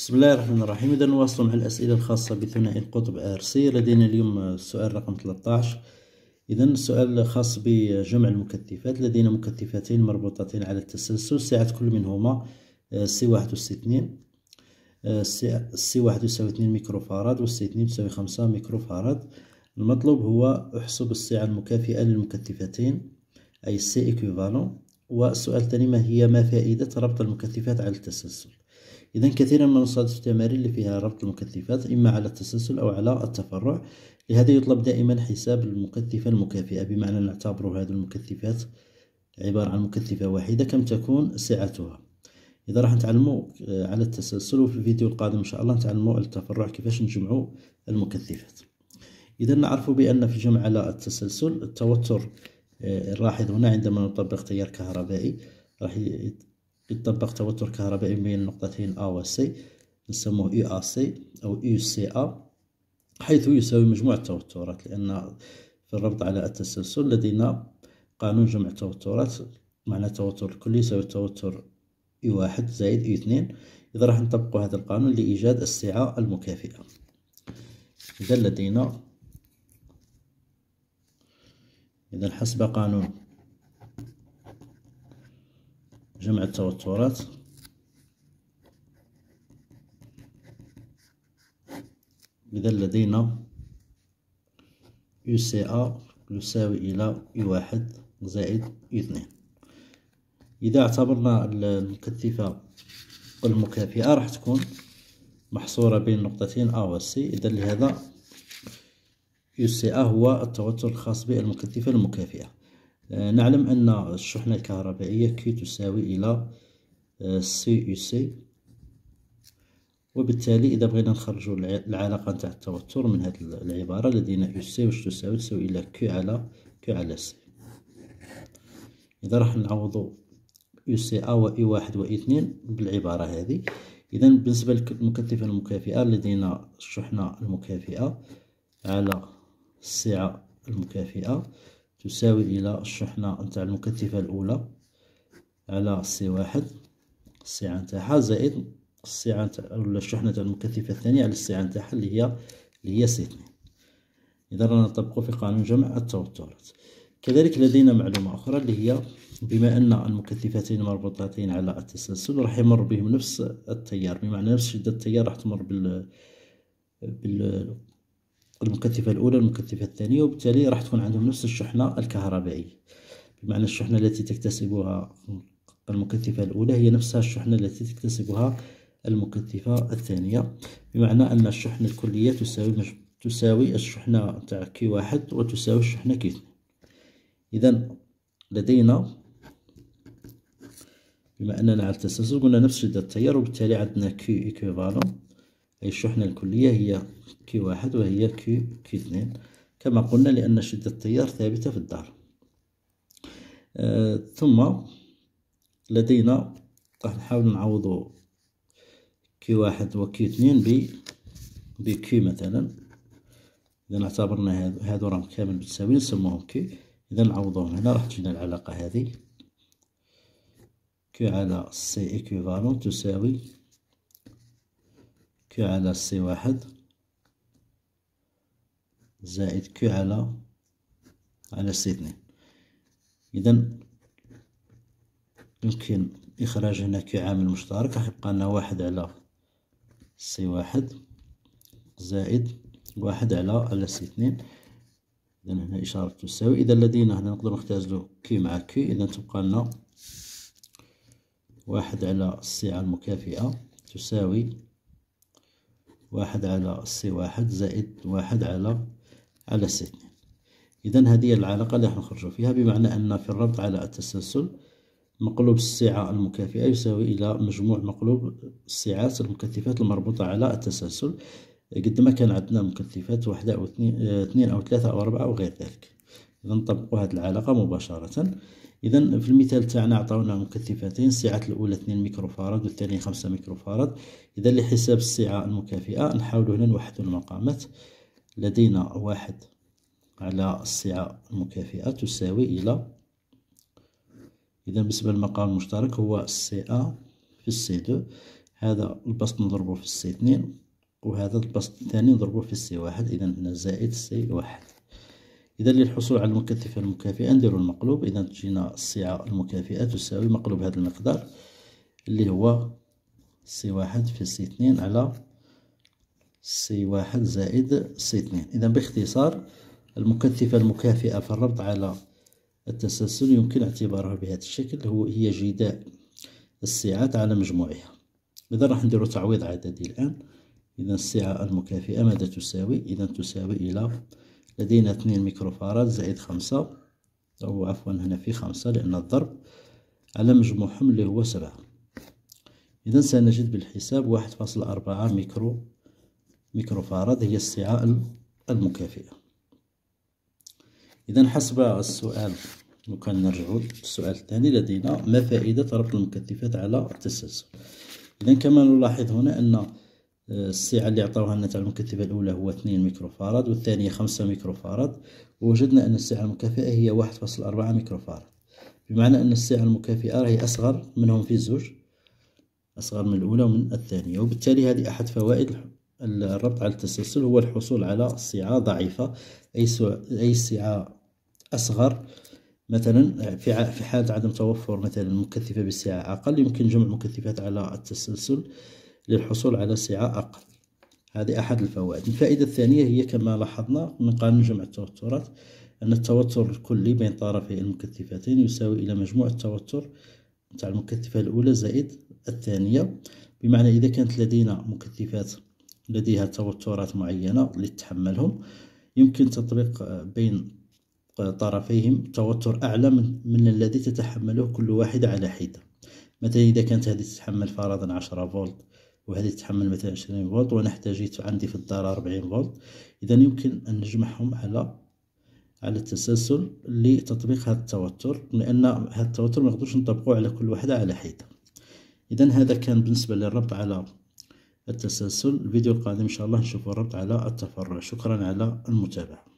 بسم الله الرحمن الرحيم. إذا نواصل مع الأسئلة الخاصة بثنائي القطب RC. لدينا اليوم السؤال رقم 13. إذا السؤال خاص بجمع المكثفات. لدينا مكثفتين مربوطتين على التسلسل، سعة كل منهما C1 و C2. C1 يساوي 2 ميكروفاراد والC2 تساوي 5 ميكروفاراد. المطلوب هو احسب السعة المكافئة للمكثفتين أي C equivalent. والسؤال الثاني: ما فائدة ربط المكثفات على التسلسل؟ إذا كثيرا ما نصادف التمارين اللي فيها ربط المكثفات إما على التسلسل أو على التفرع، لهذا يطلب دائما حساب المكثفة المكافئة، بمعنى نعتبر هذه المكثفات عبارة عن مكثفة واحدة كم تكون سعتها. إذا راح نتعلموا على التسلسل، وفي الفيديو القادم إن شاء الله نتعلموا التفرع كيفاش نجمعوا المكثفات. إذا نعرف بأن في الجمع على التسلسل التوتر نلاحظ هنا عندما نطبق تيار كهربائي راح يطبق توتر كهربائي بين النقطتين A و C، نسموه UAC أو UCA، حيث يساوي مجموع التوترات، لأن في الربط على التسلسل لدينا قانون جمع التوترات، معنى التوتر الكلي يساوي التوتر U1 زائد U2. إذا راح نطبق هذا القانون لإيجاد السعة المكافئة. إذا لدينا حسب قانون جمع التوترات إذا لدينا UCA يساوي إلى U1 زائد U2. إذا اعتبرنا المكثفة المكافئة راح تكون محصورة بين نقطتين A و C. إذا لهذا UCA هو التوتر الخاص بالمكثفة المكافئة. نعلم أن الشحنة الكهربائية Q تساوي إلى CUC، وبالتالي إذا بغينا نخرجوا العلاقة نتاع التوتر من هذه العبارة لدينا UC واش تساوي إلى Q على C. إذا راح نعوضوا UCA و E1 و E2 بالعبارة هذه. إذا بالنسبة للمكثفة المكافئة لدينا الشحنة المكافئة على السعة المكافئة تساوي إلى الشحنة نتاع المكثفة الأولى على C1 السعة نتاعها زائد السعة ولا الشحنة تاع المكثفة الثانية على السعة نتاعها اللي هي C2. إذا رانا نطبقو في قانون جمع التوترات. كذلك لدينا معلومة أخرى اللي هي بما أن المكثفتين مربوطتين على التسلسل راح يمر بهم نفس التيار، بمعنى نفس شدة التيار راح تمر المكثفة الأولى المكثفة الثانية، وبالتالي راح تكون عندهم نفس الشحنة الكهربائية، بمعنى الشحنة التي تكتسبها المكثفة الأولى هي نفسها الشحنة التي تكتسبها المكثفة الثانية، بمعنى أن الشحنة الكلية تساوي الشحنة نتاع Q1 وتساوي الشحنة Q2. إذا لدينا بما أننا على التسلسل قلنا نفس شدة التيار، وبالتالي عندنا Q equivalent أي الشحنة الكلية هي Q1 وهي Q2 كما قلنا، لأن شدة التيار ثابتة في الدار. ثم لدينا راح نحاول نعوض Q1 و Q2 ب Q مثلا. إذا اعتبرنا هذو راهم كامل بتساوي نسموهم Q. إذا نعوضوهم هنا راح تجينا العلاقة هذه Q على C equivalent تساوي Q على C1 زائد Q على C2. إذا يمكن إخراج هنا Q عامل مشترك، راح يبقى لنا 1 على C1 زائد 1 على C2. إذا هنا إشارة تساوي. إذا لدينا هنا نقدر نختزلو Q مع Q، إذا تبقى لنا 1 على السعة المكافئة تساوي 1 على C1 زائد 1 على C2. إذا هذه العلاقة اللي راح نخرجوا فيها، بمعنى أن في الربط على التسلسل مقلوب السعة المكافئة يساوي إلى مجموع مقلوب السعات المكثفات المربوطة على التسلسل، قد ما كان عندنا مكثفات واحدة أو اثنين أو ثلاثة أو أربعة أو غير ذلك. إذا نطبقوا هذه العلاقة مباشرة. إذا في المثال تاعنا عطاونا مكثفتين، السعة الأولى 2 ميكروفاراد والثانية 5 ميكروفاراد. إذا لحساب السعة المكافئة نحاول هنا نوحدوا المقامات. لدينا 1 على السعة المكافئة تساوي إلى، إذا بالنسبة للمقام المشترك هو CA في C2، هذا البسط نضربه في السي 2 وهذا البسط الثاني نضربه في السي 1. إذا هنا زائد سي 1. إذا للحصول على المكثفة المكافئة نديرو المقلوب. إذا تجينا السعة المكافئة تساوي مقلوب هذا المقدار اللي هو سي 1 في سي 2 على سي 1 زائد سي 2. إذا باختصار المكثفة المكافئة في الربط على التسلسل يمكن اعتبارها بهذا الشكل، هي جداء السعات على مجموعها. إذا راح نديرو تعويض عددي الآن. إذا السعة المكافئة ماذا تساوي؟ إذا تساوي إلى لدينا 2 ميكروفاراد زائد 5 أو عفوا هنا في 5 لأن الضرب على مجموعهم اللي هو 7. إذا سنجد بالحساب 1.4 ميكروفاراد هي السعة المكافئة. إذا حسب السؤال كان نرجعو للسؤال الثاني لدينا ما فائدة ربط المكثفات على التسلسل. إذا كما نلاحظ هنا أن السعة اللي عطاوها لنا تاع المكثفة الأولى هو 2 ميكروفاراد والثانية 5 ميكروفاراد، ووجدنا أن السعة المكافئة هي 1.4 ميكروفاراد، بمعنى أن السعة المكافئة راهي أصغر منهم في زوج، أصغر من الأولى ومن الثانية، وبالتالي هذه أحد فوائد الربط على التسلسل هو الحصول على سعة ضعيفة، أي سعة أصغر. مثلا في حالة عدم توفر مثلا مكثفة بسعة أقل يمكن جمع مكثفات على التسلسل للحصول على سعة أقل. هذه أحد الفوائد. الفائدة الثانية هي كما لاحظنا من قانون جمع التوترات أن التوتر الكلي بين طرفي المكثفتين يساوي إلى مجموع التوتر نتاع المكثفة الأولى زائد الثانية، بمعنى إذا كانت لدينا مكثفات لديها توترات معينة لتتحملهم يمكن تطبيق بين طرفيهم توتر أعلى من الذي تتحمله كل واحدة على حدة. مثلا إذا كانت هذه تتحمل فرضا 10 فولت وهذه تتحمل مثلا 20 فولت وأنا احتاجيت عندي في الدار 40 فولت، إذا يمكن أن نجمعهم على التسلسل لتطبيق هذا التوتر، لأن هذا التوتر ما نقدرش نطبقه على كل واحدة على حدة. إذا هذا كان بالنسبة للربط على التسلسل. الفيديو القادم إن شاء الله نشوف الربط على التفرع. شكرا على المتابعة.